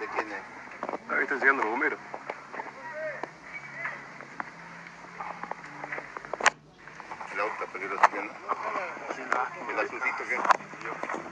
¿De quién es? Ahí están llegando los bomberos. El auto está peligroso, ¿no? El azulcito que...